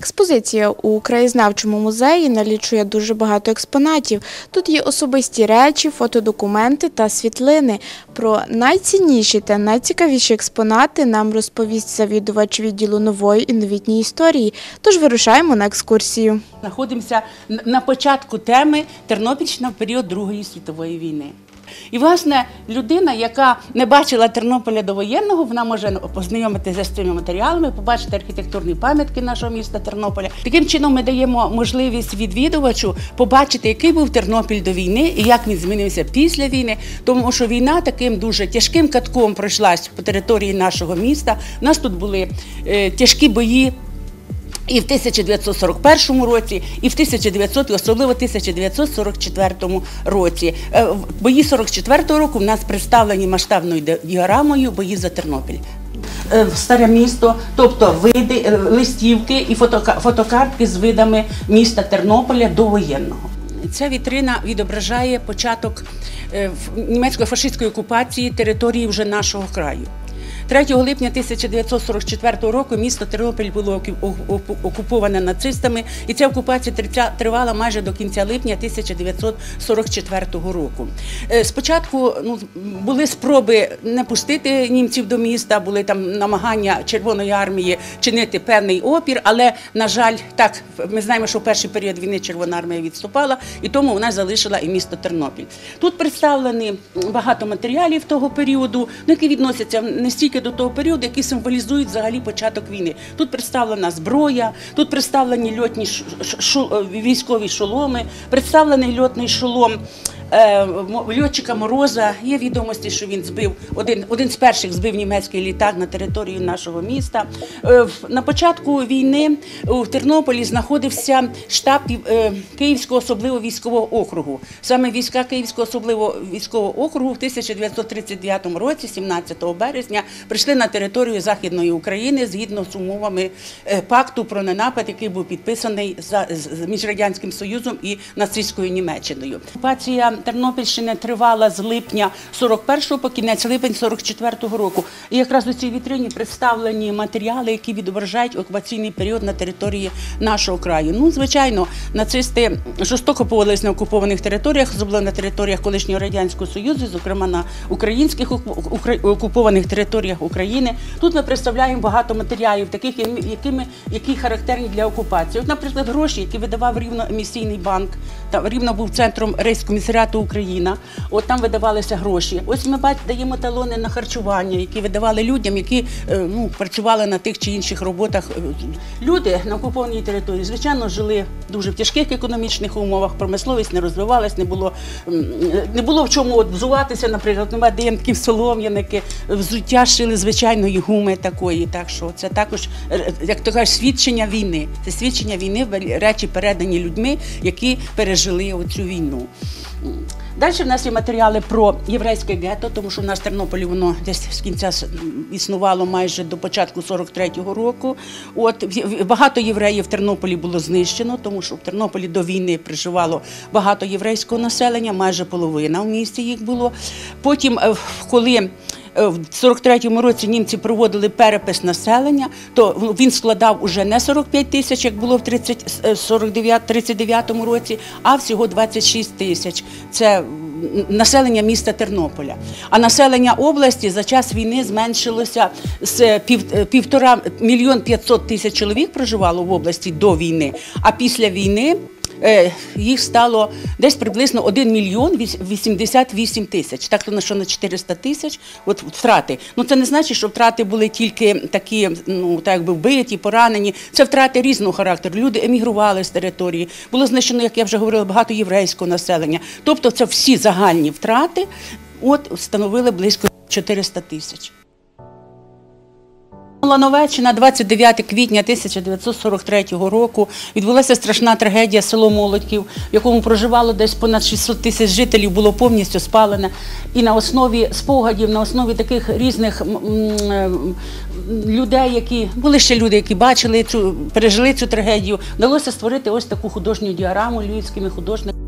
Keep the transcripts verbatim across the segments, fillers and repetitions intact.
Експозиція у краєзнавчому музеї налічує дуже багато експонатів. Тут є особисті речі, фотодокументи та світлини. Про найцінніші та найцікавіші експонати нам розповість завідувач відділу нової і новітньої історії. Тож вирушаємо на екскурсію. Знаходимося на початку теми Тернопільщина в період Другої світової війни. І, власне, людина, яка не бачила Тернополя довоєнного, вона може познайомитися з цими матеріалами, побачити архітектурні пам'ятки нашого міста Тернополя. Таким чином ми даємо можливість відвідувачу побачити, який був Тернопіль до війни і як він змінився після війни, тому що війна таким дуже тяжким катком пройшлась по території нашого міста. У нас тут були е, тяжкі бої. І в тисяча дев'ятсот сорок першому році, і в тисяча дев'ятсотому, особливо тисяча дев'ятсот сорок четвертому році. Бої сорок четвертого року в нас представлені масштабною діаграмою бої за Тернопіль. Старе місто, тобто види, листівки і фотокартки з видами міста Тернополя довоєнного. Ця вітрина відображає початок німецької фашистської окупації території вже нашого краю. третього липня тисяча дев'ятсот сорок четвертого року місто Тернопіль було окуповане нацистами, і ця окупація тривала майже до кінця липня тисяча дев'ятсот сорок четвертого року. Спочатку ну, були спроби не пустити німців до міста, були там намагання Червоної армії чинити певний опір, але, на жаль, так, ми знаємо, що в перший період війни Червона армія відступала, і тому вона залишила і місто Тернопіль. Тут представлені багато матеріалів того періоду, які відносяться не стільки до того періоду, які символізують взагалі початок війни. Тут представлена зброя, тут представлені льотні шу, військові шоломи, представлений льотний шолом е, льотчика Мороза. Є відомості, що він збив, один, один з перших збив німецький літак на території нашого міста. Е, на початку війни у Тернополі знаходився штаб е, Київського особливого військового округу. Саме війська Київського особливого військового округу в тисяча дев'ятсот тридцять дев'ятому році, сімнадцятого березня, прийшли на територію Західної України згідно з умовами пакту про ненапад, який був підписаний між Радянським Союзом і нацистською Німеччиною. Окупація Тернопільщини тривала з липня сорок першого по кінець липень сорок четвертого року. І якраз у цій вітрині представлені матеріали, які відображають окупаційний період на території нашого краю. Ну, звичайно, нацисти жорстоко поводились на окупованих територіях, особливо на територіях колишнього Радянського Союзу, зокрема на українських окупованих територіях України. Тут ми представляємо багато матеріалів, таких, якими, які характерні для окупації. От, наприклад, гроші, які видавав Рівно емісійний банк. Там Рівно був центром рейскомісаріату Україна. От там видавалися гроші. Ось ми бачимо, даємо талони на харчування, які видавали людям, які ну, працювали на тих чи інших роботах. Люди на окупованій території, звичайно, жили дуже в тяжких економічних умовах, промисловість не розвивалась, не було, не було в чому от взуватися, наприклад, ми даємо такі солом'яники, взуття шили звичайної гуми такої, так що це також, як то кажуть, свідчення війни. Це свідчення війни, речі передані людьми, які пережили оцю війну. Далі в нас є матеріали про єврейське гетто, тому що в нас в Тернополі воно десь з кінця існувало майже до початку сорок третього року. От, багато євреїв в Тернополі було знищено, тому що в Тернополі до війни проживало багато єврейського населення, майже половина в місті їх було. Потім, коли в сорок третьому році німці проводили перепис населення, то він складав уже не сорок п'ять тисяч, як було в тридцять дев'ятому році, а всього двадцять шість тисяч. Це населення міста Тернополя. А населення області за час війни зменшилося з півтора мільйон п'ятсот тисяч чоловік проживало в області до війни, а після війни їх стало десь приблизно один мільйон вісімдесят вісім тисяч. Так, то на що на чотириста тисяч от втрати. Ну, це не значить, що втрати були тільки такі, ну, так якби вбиті, поранені. Це втрати різного характеру. Люди емігрували з території. Було знищено, як я вже говорила, багато єврейського населення. Тобто це всі загальні втрати от становили близько чотириста тисяч. Лановеччина, двадцять дев'ятого квітня тисяча дев'ятсот сорок третього року відбулася страшна трагедія, село Молодків, в якому проживало десь понад шістсот тисяч жителів, було повністю спалене. І на основі спогадів, на основі таких різних людей, які, були ще люди, які бачили цю, пережили цю трагедію, вдалося створити ось таку художню діаграму львівськими художниками.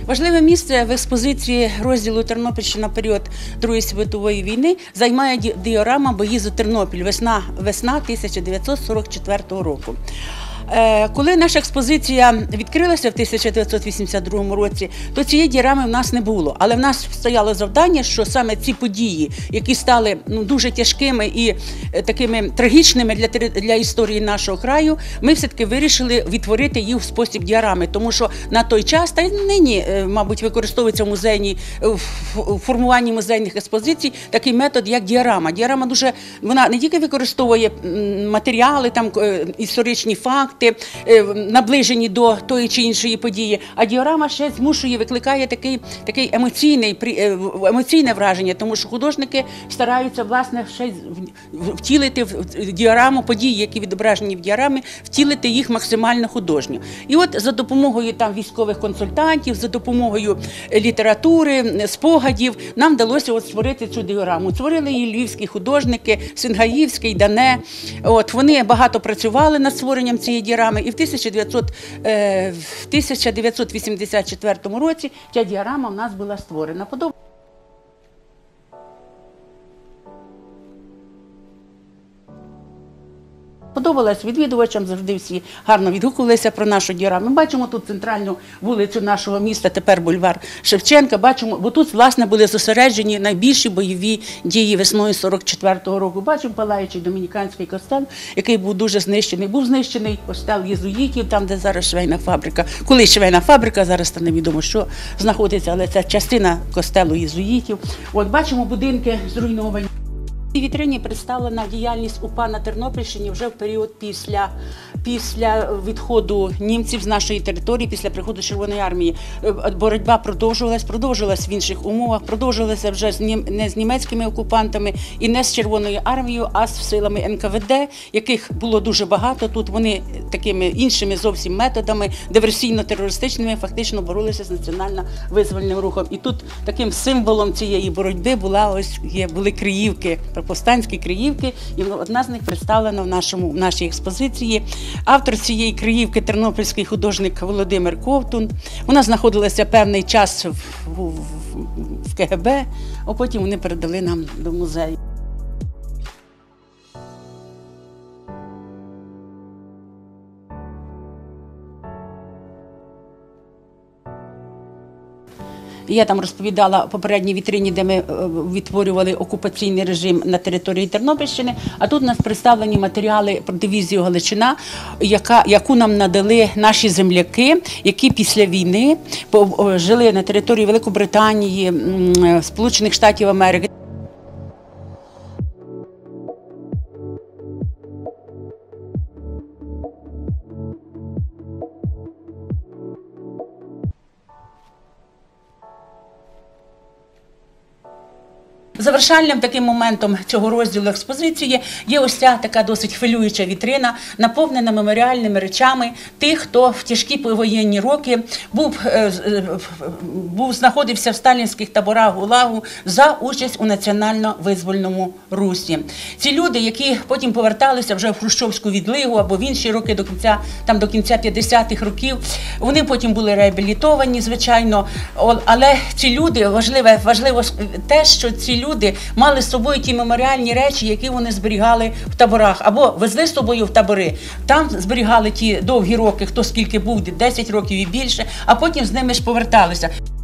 Важливе місце в експозиції розділу «Тернопільщина. Період Другої світової війни» займає діорама «Бої за Тернопіль. Весна, весна тисяча дев'ятсот сорок четвертого року». Коли наша експозиція відкрилася в тисяча дев'ятсот вісімдесят другому році, то цієї діорами в нас не було. Але в нас стояло завдання, що саме ці події, які стали ну, дуже тяжкими і такими трагічними для, для історії нашого краю, ми все-таки вирішили відтворити їх в спосіб діорами. Тому що на той час, та й нині, мабуть, використовується в музейній, в формуванні музейних експозицій такий метод, як діорама. Діорама дуже, вона не тільки використовує матеріали, там, історичні факти, наближені до тої чи іншої події, а діорама ще змушує, викликає такий, такий емоційний, емоційне враження, тому що художники стараються, власне, ще втілити в діораму події, які відображені в діорамі, втілити їх максимально художньо. І от за допомогою там військових консультантів, за допомогою літератури, спогадів, нам вдалося от створити цю діораму. Створили її львівські художники, Сингаївський, Дане. От, вони багато працювали над створенням цієї діорами, і в тисяча дев'ятсот вісімдесят четвертому році ця діорама в нас була створена. Подобалось відвідувачам, завжди всі гарно відгукувалися про нашу діораму. Ми бачимо тут центральну вулицю нашого міста, тепер бульвар Шевченка, бачимо, бо тут, власне, були зосереджені найбільші бойові дії весною сорок четвертого року. Бачимо палаючий домініканський костел, який був дуже знищений. Був знищений костел єзуїтів, там, де зараз швейна фабрика. Колись швейна фабрика, зараз там невідомо, що знаходиться, але це частина костелу єзуїтів. От бачимо будинки зруйновані. У цій вітрині представлена діяльність УПА на Тернопільщині вже в період після, після відходу німців з нашої території, після приходу Червоної армії. Боротьба продовжувалась, продовжувалась в інших умовах, продовжувалася вже не з німецькими окупантами і не з Червоною армією, а з силами ен ка ве де, яких було дуже багато. Тут вони такими іншими зовсім методами, диверсійно-терористичними, фактично боролися з національно-визвольним рухом. І тут таким символом цієї боротьби була, ось, є, були Криївки, повстанські Криївки, і одна з них представлена в, нашому, в нашій експозиції. Автор цієї Криївки – тернопільський художник Володимир Ковтун. Вона знаходилася певний час в, в, в ке ге бе, а потім вони передали нам до музею. Я там розповідала в попередній вітрині, де ми відтворювали окупаційний режим на території Тернопільщини, а тут у нас представлені матеріали про дивізію Галичина, яка, яку нам надали наші земляки, які після війни жили на території Великобританії, Сполучених Штатів Америки. Завершальним таким моментом цього розділу експозиції є ось ця така досить хвилююча вітрина, наповнена меморіальними речами тих, хто в тяжкі повоєнні роки був, був, знаходився в сталінських таборах ГУЛАГу за участь у національно-визвольному русі. Ці люди, які потім поверталися вже в хрущовську відлигу або в інші роки, до кінця, там до кінця п'ятдесятих років, вони потім були реабілітовані, звичайно, але ці люди, важливе, важливо те, що ці люди Люди мали з собою ті меморіальні речі, які вони зберігали в таборах, або везли з собою в табори. Там зберігали ті довгі роки, хто скільки був, десять років і більше, а потім з ними ж поверталися.